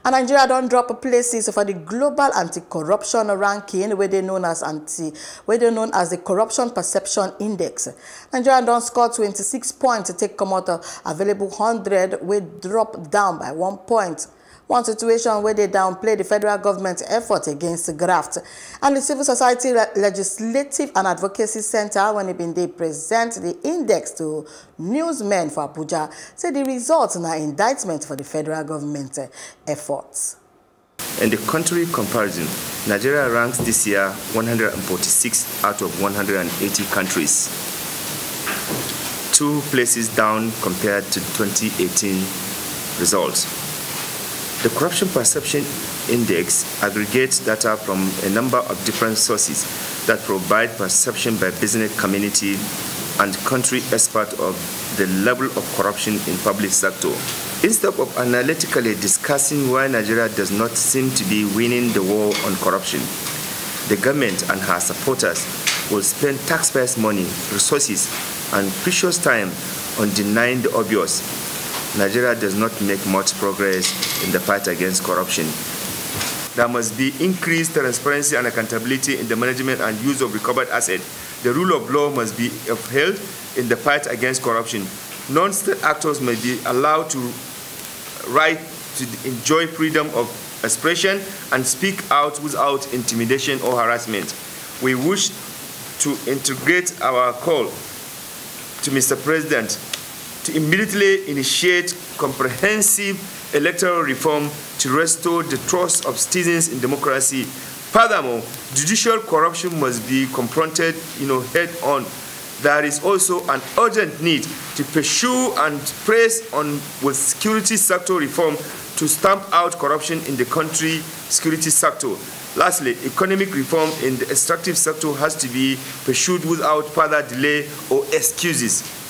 And Nigeria don't drop places for the global anti-corruption ranking, where they known as the Corruption Perception Index. Nigeria don't score 26 points to take come out of available 100, we drop down by 1 point. One situation where they downplay the federal government's effort against the graft. And the Civil Society Legislative and Advocacy Center, when they present the index to newsmen for Abuja, say the results are indictment for the federal government efforts. In the country comparison, Nigeria ranks this year 146 out of 180 countries. 2 places down compared to 2018 results. The Corruption Perception Index aggregates data from a number of different sources that provide perception by business community and country experts of the level of corruption in public sector. Instead of analytically discussing why Nigeria does not seem to be winning the war on corruption, the government and her supporters will spend taxpayers' money, resources, and precious time on denying the obvious. Nigeria does not make much progress in the fight against corruption. There must be increased transparency and accountability in the management and use of recovered assets. The rule of law must be upheld in the fight against corruption. Non-state actors may be allowed to enjoy freedom of expression and speak out without intimidation or harassment. We wish to integrate our call to Mr. President to immediately initiate comprehensive electoral reform to restore the trust of citizens in democracy. Furthermore, judicial corruption must be confronted head-on. There is also an urgent need to pursue and press on with security sector reform to stamp out corruption in the country security sector. Lastly, economic reform in the extractive sector has to be pursued without further delay or excuses.